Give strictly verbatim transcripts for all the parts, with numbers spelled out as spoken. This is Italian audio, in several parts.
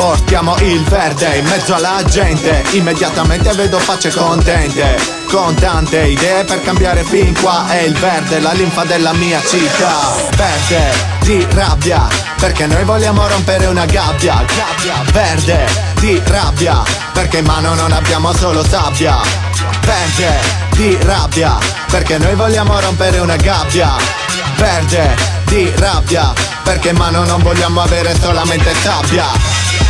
portiamo il verde in mezzo alla gente. Immediatamente vedo facce contente, con tante idee per cambiare fin qua. È il verde, la linfa della mia città. Verde di rabbia, perché noi vogliamo rompere una gabbia. Verde di rabbia, perché in mano non abbiamo solo sabbia. Verde di rabbia, perché noi vogliamo rompere una gabbia. Verde di rabbia, perché in mano non vogliamo avere solamente sabbia.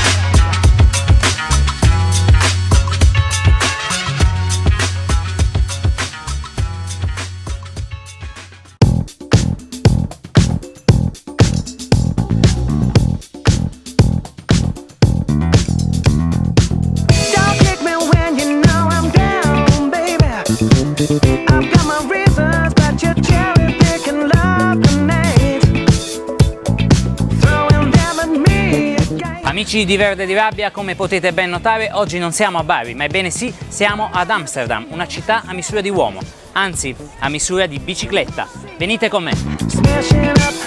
Amici di Verde di Rabbia, come potete ben notare, oggi non siamo a Bari, ma ebbene sì, siamo ad Amsterdam, una città a misura di uomo, anzi a misura di bicicletta. Venite con me.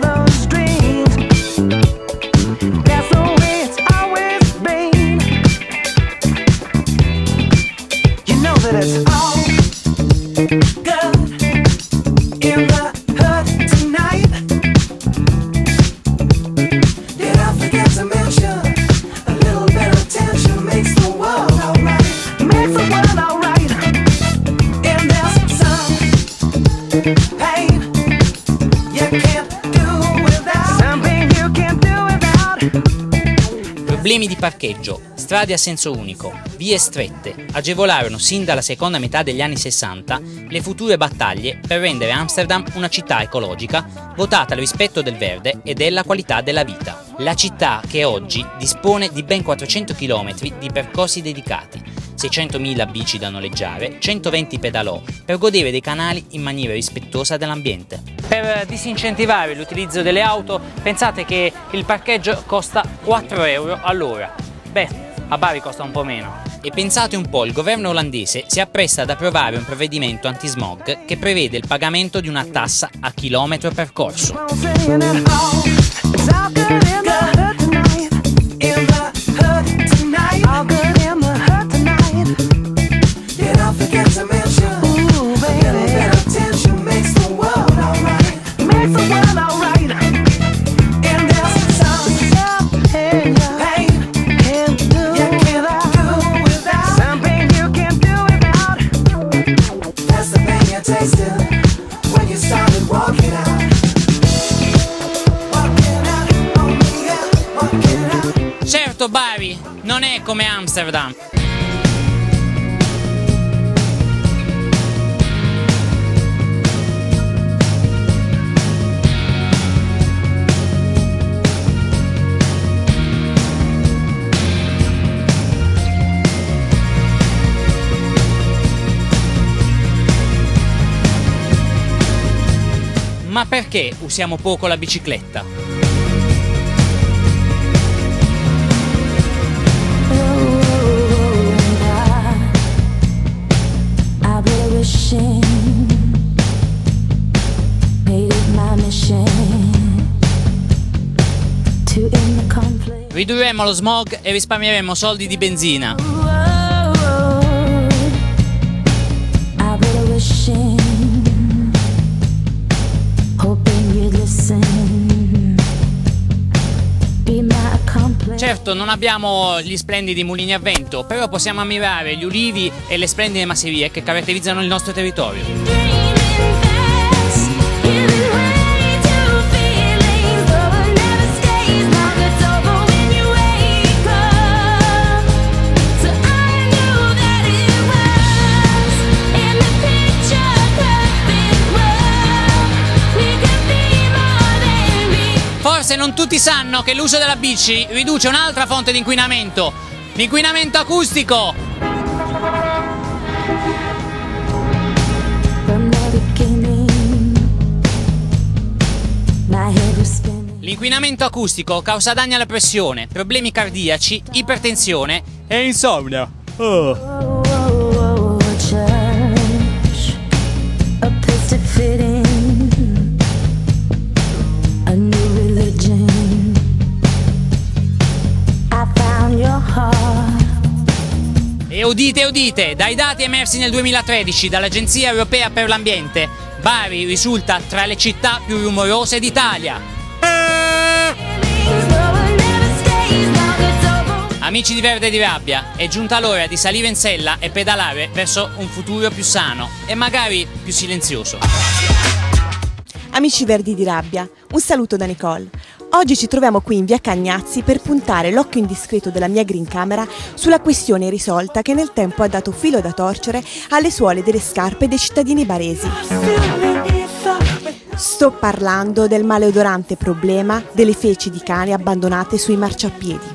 Problemi di parcheggio, strade a senso unico, vie strette agevolarono sin dalla seconda metà degli anni sessanta le future battaglie per rendere Amsterdam una città ecologica votata al rispetto del verde e della qualità della vita. La città che oggi dispone di ben quattrocento chilometri di percorsi dedicati, seicentomila bici da noleggiare, centoventi pedalò per godere dei canali in maniera rispettosa dell'ambiente. Per disincentivare l'utilizzo delle auto, pensate che il parcheggio costa quattro euro all'ora. Beh, a Bari costa un po' meno. E pensate un po', il governo olandese si appresta ad approvare un provvedimento anti-smog che prevede il pagamento di una tassa a chilometro percorso. Certo, Bari non è come Amsterdam. Ma perché usiamo poco la bicicletta? Ridurremo lo smog e risparmieremo soldi di benzina. Certo, non abbiamo gli splendidi mulini a vento, però possiamo ammirare gli ulivi e le splendide masserie che caratterizzano il nostro territorio. Forse non tutti sanno che l'uso della bici riduce un'altra fonte di inquinamento, l'inquinamento acustico. L'inquinamento acustico causa danni alla pressione, problemi cardiaci, ipertensione e insonnia. Oh. udite udite, dai dati emersi nel duemilatredici dall'Agenzia Europea per l'Ambiente, Bari risulta tra le città più rumorose d'Italia. Amici di Verde di Rabbia, è giunta l'ora di salire in sella e pedalare verso un futuro più sano e magari più silenzioso. Amici Verdi di Rabbia, un saluto da Nicole. Oggi ci troviamo qui in via Cagnazzi per puntare l'occhio indiscreto della mia green camera sulla questione irrisolta che nel tempo ha dato filo da torcere alle suole delle scarpe dei cittadini baresi. Sto parlando del maleodorante problema delle feci di cane abbandonate sui marciapiedi.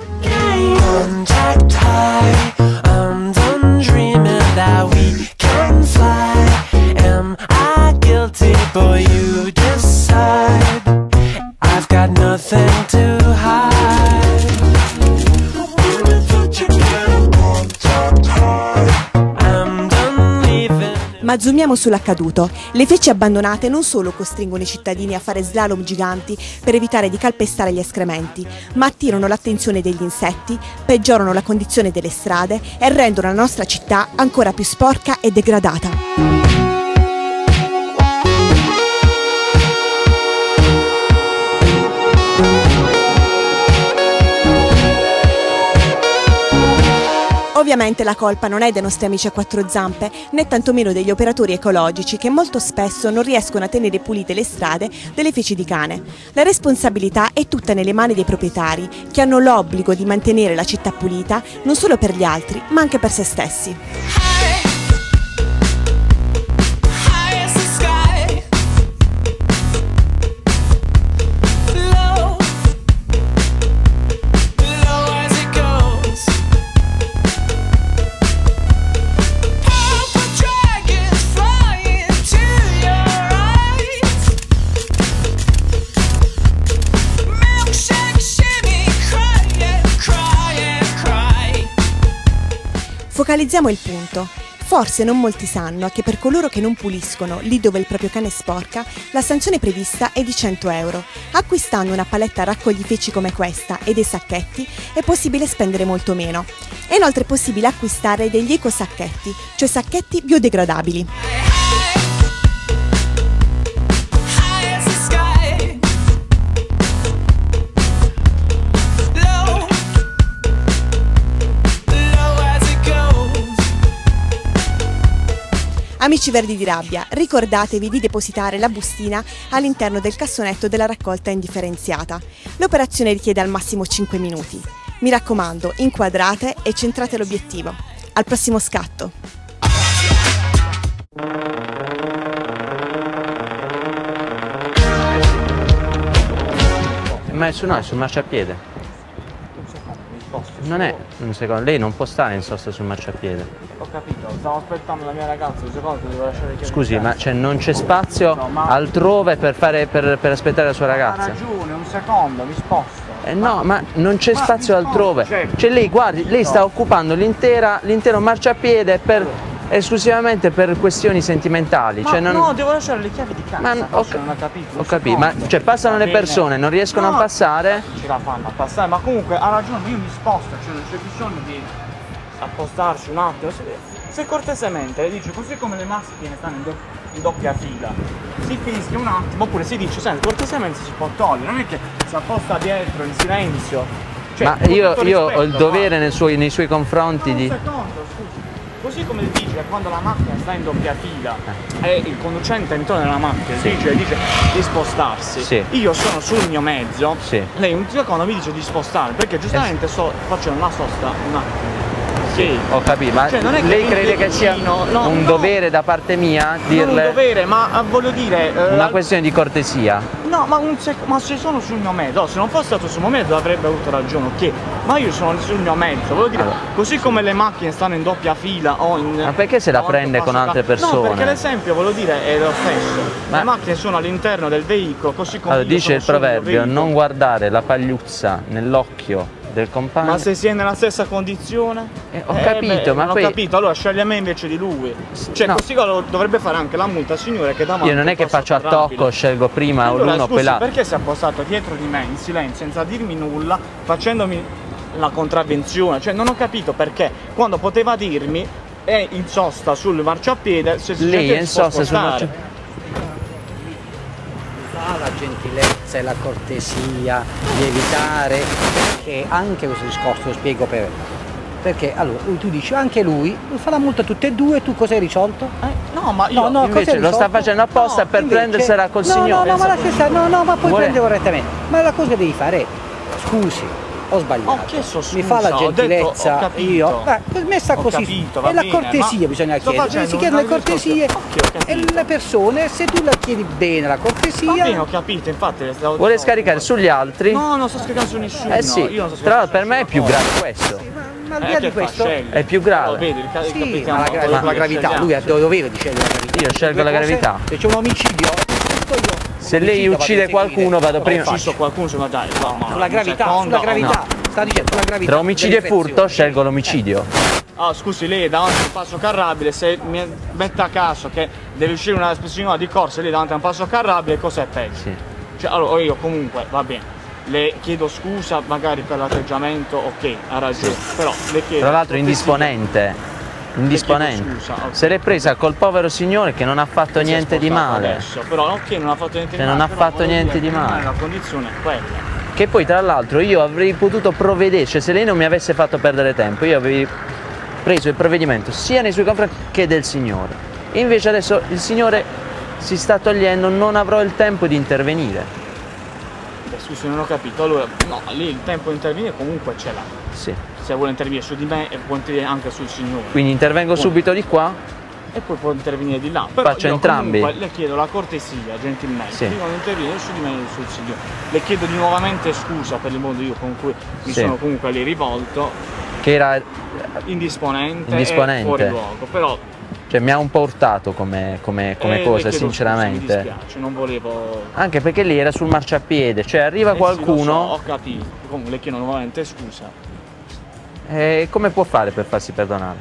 Ma zoomiamo sull'accaduto. Le feci abbandonate non solo costringono i cittadini a fare slalom giganti per evitare di calpestare gli escrementi, ma attirano l'attenzione degli insetti, peggiorano la condizione delle strade e rendono la nostra città ancora più sporca e degradata. Ovviamente la colpa non è dei nostri amici a quattro zampe, né tantomeno degli operatori ecologici che molto spesso non riescono a tenere pulite le strade delle feci di cane. La responsabilità è tutta nelle mani dei proprietari, che hanno l'obbligo di mantenere la città pulita non solo per gli altri, ma anche per se stessi. Focalizziamo il punto. Forse non molti sanno che per coloro che non puliscono lì dove il proprio cane sporca, la sanzione prevista è di cento euro. Acquistando una paletta raccogli feci come questa e dei sacchetti è possibile spendere molto meno. È inoltre possibile acquistare degli ecosacchetti, cioè sacchetti biodegradabili. Amici Verdi di Rabbia, ricordatevi di depositare la bustina all'interno del cassonetto della raccolta indifferenziata. L'operazione richiede al massimo cinque minuti. Mi raccomando, inquadrate e centrate l'obiettivo. Al prossimo scatto! Ma è su, no, è sul marciapiede. Non è un secondo, lei non può stare in sosta sul marciapiede. Ho capito, stavo aspettando la mia ragazza, un secondo, devo lasciare chiaro. Scusi, ma cioè, non c'è spazio no, ma... altrove per, fare, per, per aspettare la sua ragazza? Ha ragione, un secondo, mi sposto. Eh no, ma non c'è spazio altrove. Cioè, cioè lei, guardi, lei sta occupando l'intero marciapiede per... esclusivamente per questioni sentimentali. Ma cioè non... no, devo lasciare le chiavi di casa. Ma ho, ho, non ho capito. Ho capito, ma cioè passano le persone, non riescono no, a passare? Ce la fanno a passare, ma comunque ha ragione, io mi sposto, cioè non c'è bisogno di appostarci un attimo. Se, se cortesemente le dice, così come le macchine stanno in, do, in doppia fila, si fischia un attimo, oppure si dice, senti, cortesemente si può togliere, non è che si apposta dietro in silenzio. Cioè, ma io, io rispetto, ho il dovere ma... nei suoi, nei suoi confronti un di... secondo, scusi. Così come dice quando la macchina sta in doppia fila e il conducente intorno della macchina sì. dice, dice di spostarsi, sì. io sono sul mio mezzo, sì. lei un secondo mi dice di spostare perché giustamente sto facendo una sosta un attimo. Sì. Ho capito, ma cioè, lei crede che sia no, un no, dovere da parte mia dirle? Non un dovere, ma voglio dire... Eh, una questione di cortesia. No, ma, un ma se sono sul mio mezzo, oh, se non fosse stato sul mio mezzo avrebbe avuto ragione, ok? Ma io sono sul mio mezzo, voglio dire, allora. così come le macchine stanno in doppia fila o in... Ma perché se la prende con altre persone? No, perché l'esempio, voglio dire, è lo stesso. Ma... le macchine sono all'interno del veicolo, così come... Allora, dice il proverbio, non guardare la pagliuzza nell'occhio del compagno. Ma se si è nella stessa condizione? Eh, ho eh, capito, beh, ma non poi... ho capito, allora sceglie me invece di lui. Cioè, no. così dovrebbe fare anche la multa, signore, che davanti. Io non è che faccio a tocco, scelgo prima allora, l'uno o poi l'altro. Perché si è appostato dietro di me in silenzio, senza dirmi nulla, facendomi la contravvenzione, cioè non ho capito perché quando poteva dirmi è in sosta sul marciapiede, se si lei è in sosta sul marciapiede. Fa la gentilezza e la cortesia di evitare, perché anche questo discorso lo spiego per perché allora tu dici anche lui fa la multa tutte e due, tu cosa hai risolto? Eh, no, ma io no, no, invece lo sta facendo apposta no, per invece, prendersela col no, signore. No, no, ma la stessa, no, no, ma puoi Vuole... prendere correttamente. Ma la cosa che devi fare è scusi, ho sbagliato. Ho chiesto scusa, mi fa la gentilezza, ho detto, ho io. Beh, messa ho così. Capito, va è la bene, cortesia bisogna chiedere. Si chiedono le cortesie e le persone, se tu la chiedi bene la cortesia. Va bene, ho capito, infatti. Vuole scaricare sugli altri? No, non sto scaricando su nessuno. Eh sì, io non sto tra l'altro per me è più grave questo. Sì, ma, ma al di Eh, là che di questo fa, è più grave. Oh, vedi, il ca- sì, capito, ma la, gra- ma la gravità, lui ha dovere di scegliere la gravità. Io scelgo la gravità. Se c'è un omicidio, tutto io. Se lei uccide qualcuno vado prima. Ho ucciso qualcuno, se va dai, no, no, Sulla gravità, secondo, sulla gravità. no. Sta dicendo sulla gravità. Tra omicidio e delle furto infrazioni. scelgo l'omicidio. Ah, scusi, lei è davanti a un passo carrabile, se mi mette a caso che deve uscire una signora di corsa e lei davanti a un passo carrabile, cos'è peggio? Sì. Cioè, allora io comunque, va bene, le chiedo scusa magari per l'atteggiamento, ok, ha ragione, però le chiedo... Tra l'altro indisponente. Indisponente. Scusa, okay. Se l'è presa col povero signore che non ha fatto Si è niente di spostato male. adesso, però ok, non ha fatto niente di Che male. non ha però fatto voglio niente dire, di male. La condizione è quella. Che poi tra l'altro io avrei potuto provvedere, cioè se lei non mi avesse fatto perdere tempo, io avrei preso il provvedimento sia nei suoi confronti che del signore. E invece adesso il signore si sta togliendo, non avrò il tempo di intervenire. Beh, scusi, non ho capito. Allora, no, lì il tempo di intervenire comunque ce l'ha. Sì. Se vuole intervenire su di me e può intervenire anche sul signore. Quindi intervengo Punto. subito di qua. E poi può intervenire di là. Però Faccio io entrambi. comunque le chiedo la cortesia, gentilmente, Sì. di quando interviene su di me e sul signore. Le chiedo di nuovamente scusa per il modo io con cui mi Sì. sono comunque lì rivolto, Che era, indisponente, Indisponente. e fuori luogo. Però cioè mi ha un po' urtato come, come, come eh, cosa, le chiedo sinceramente. Scusa, mi dispiace, non volevo. Anche perché lì era sul marciapiede, cioè arriva Eh sì, qualcuno. lo so, ho capito. Comunque le chiedo nuovamente scusa. E come può fare per farsi perdonare?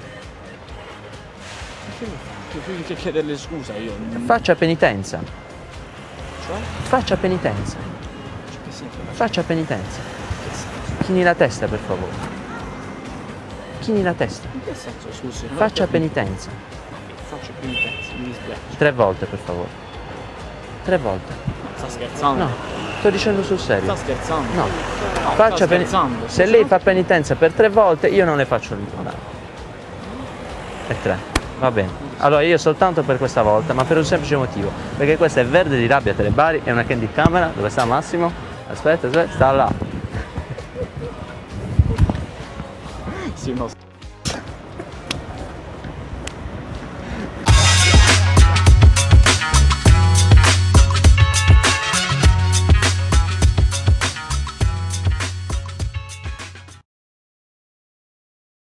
Che, che chiederle scusa io. Faccia penitenza. Cioè? Faccia penitenza. Che senso? Faccia penitenza. Chini la testa per favore. Chini la testa. In che senso, scusi? Non ho Faccia capito. penitenza. Faccio penitenza, mi dispiace. Tre volte per favore. Tre volte. Sta scherzando? No, sto dicendo sul serio. Sta scherzando? No. No, Faccia sta peni- scherzando. Se lei fa penitenza per tre volte, io non le faccio ritornare. E tre. Va bene. Allora io soltanto per questa volta, ma per un semplice motivo. Perché questa è Verde di Rabbia Telebari, è una candy camera. Dove sta Massimo? Aspetta, aspetta, sta là. Sì, no.